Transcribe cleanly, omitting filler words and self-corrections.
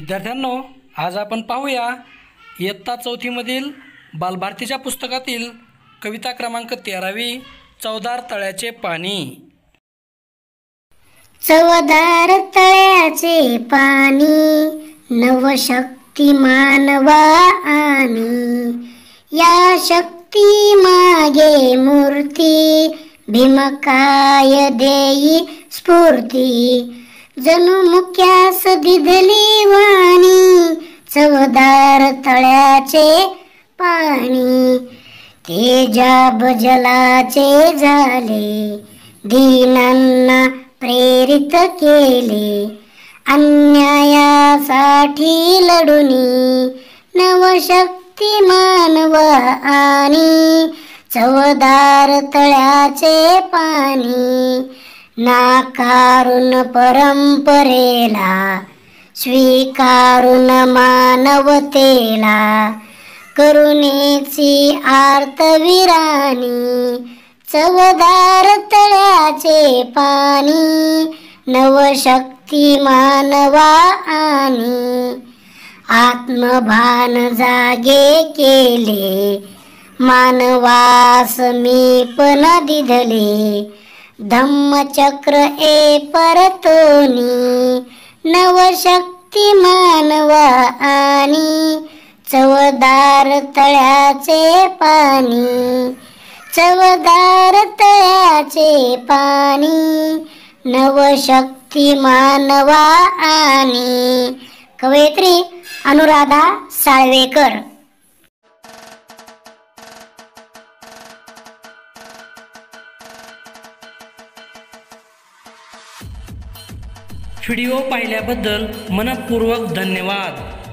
विद्यार्थ्यांनो, आज आपण पाहूया इयत्ता 4थी मधील बालभारतीच्या पुस्तकातील कविता क्रमांक 13वी चवदार तळ्याचे पाणी। चवदार तळ्याचे पाणी नवशक्ती मानवा आणि या शक्ती मागे मूर्ती भीमकाय देई स्फूर्ती जणू मुक्यास दिधली वाणी चवदार तळ्याचे पाणी तेजाब जलाचे झाले दीनांना प्रेरित केले अन्यायासाठी लढुनी नवशक्ती मानवा आणि चवदार तळ्याचे पाणी नाकारून परंपरेला स्वीकारून मानवतेला करुणेची आर्तविराणी चवदार तळ्याचे पाणी नवशक्ती मानवा आणि आत्मभान जागे केले मानवास मीपण दिधले धम्मचक्र ए परतोनी नवशक्ती मानवा आणि चवदार तळ्याचे पाणी चवदार तळ्याचे पाणी नवशक्ती मानवा आणि कवयित्री अनुराधा साळवेकर। व्हिडिओ पाहिल्याबद्दल मनपूर्वक धन्यवाद।